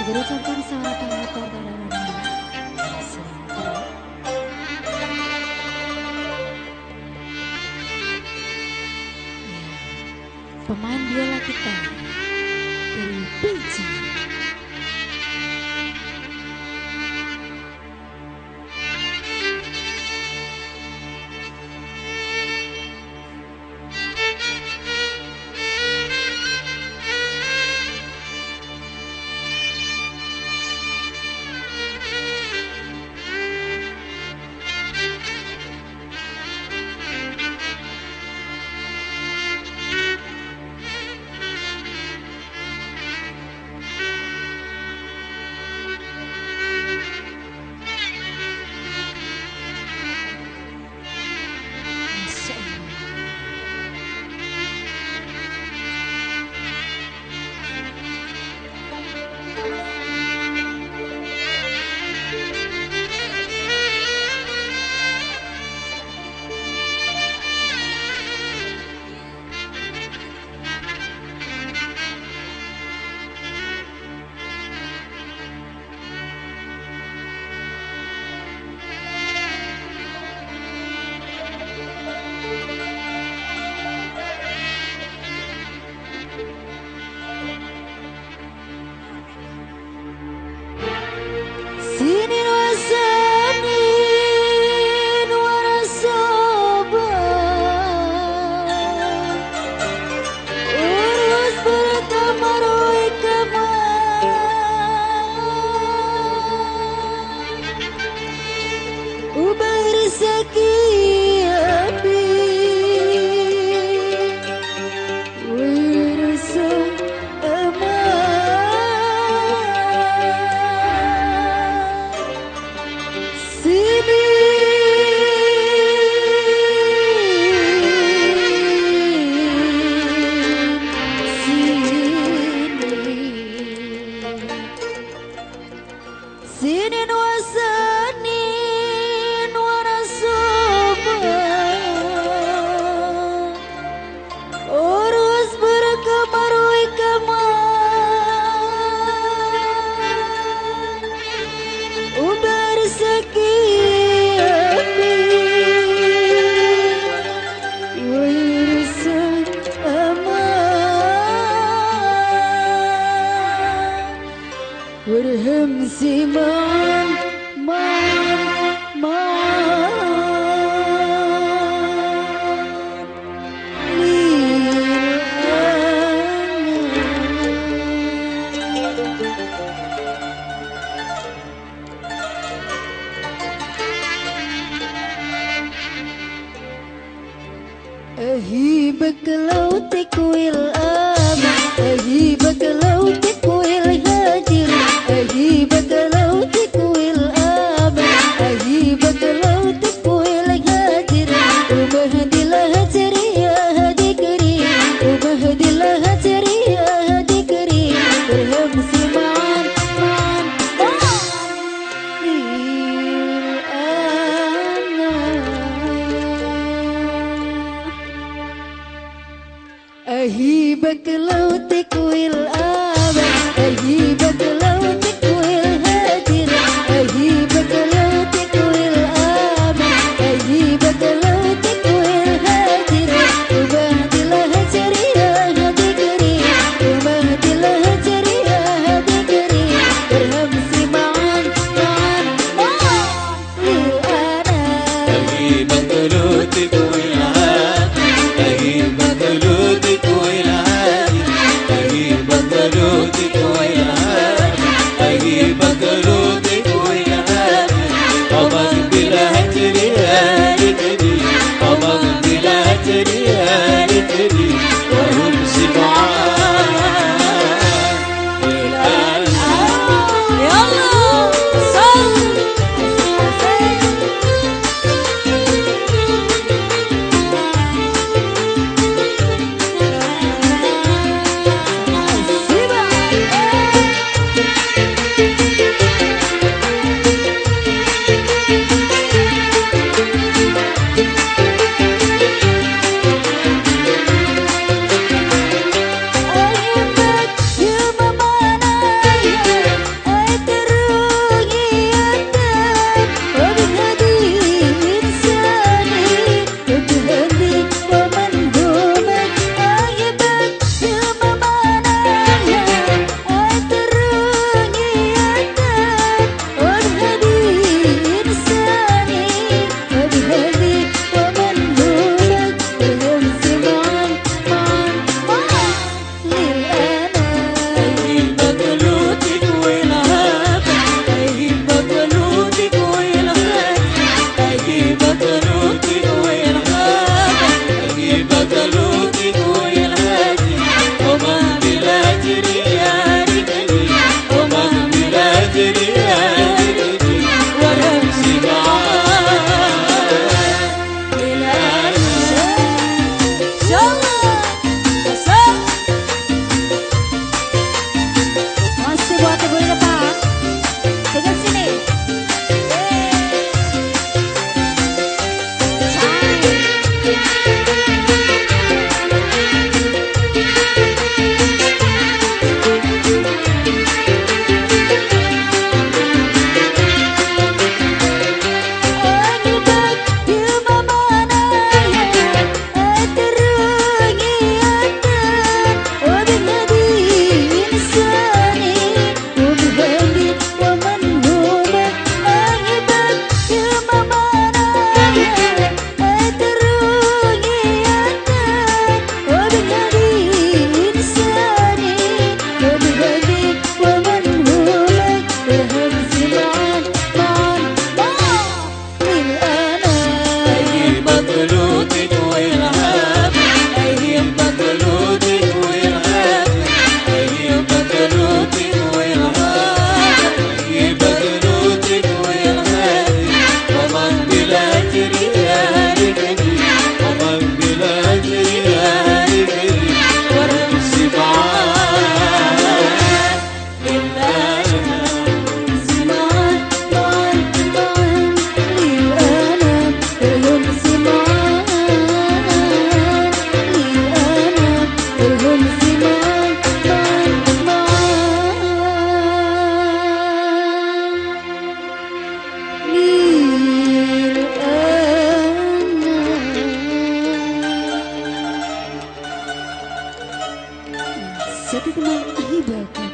Berucapkan selamat tahun dalam pemain biola kita dari Fiji. Sinin wasanin warasuba urus berkemarui keman ubar sekiapi wirusan aman berhemsi أهيبك لو تكوي الأمل أهيبك لو تكوي الهاجر أهيبك لو تكوي الأمل أهيبك لو تكوي الهاجر ومهدي لها تريا هديكري ومهدي لها تريا هديكري برهمسي معان أهيبك لو تكوي الأمل أهيبك لو تكوي الهاجر أهيبك لو تكوي الأمل أهيبك لو تكوي الهاجر ومهدي لها تريا هديكري ومهدي لها تريا هديكري برهمسي معان للأنا أهيبك لو تكوي الأمل أهيبك لو تكوي أهيبك لو تكوي أهيبك لو تكوي أبغ بلا تريالي أبغ بلا تريالي وهم سبعان الآن يلا صل Jadi teman hibah.